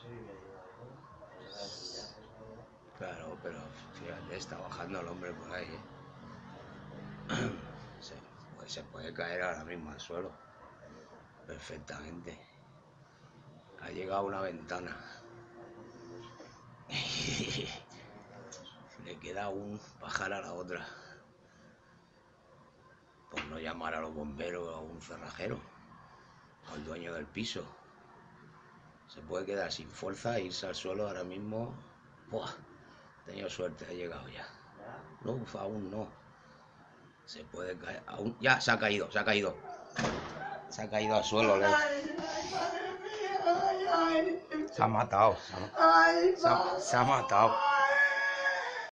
Claro, pero fíjate, está bajando el hombre por ahí, ¿eh? Se puede caer ahora mismo al suelo. Perfectamente. Ha llegado a una ventana. Le queda un bajar a la otra. Por no llamar a los bomberos o a un cerrajero. Al dueño del piso. Se puede quedar sin fuerza e irse al suelo ahora mismo. ¡Buah! He tenido suerte, ha llegado ya. No, aún no. Se puede caer. Aún... Ya, se ha caído, se ha caído. Se ha caído al suelo. Se ha matado. Se ha matado.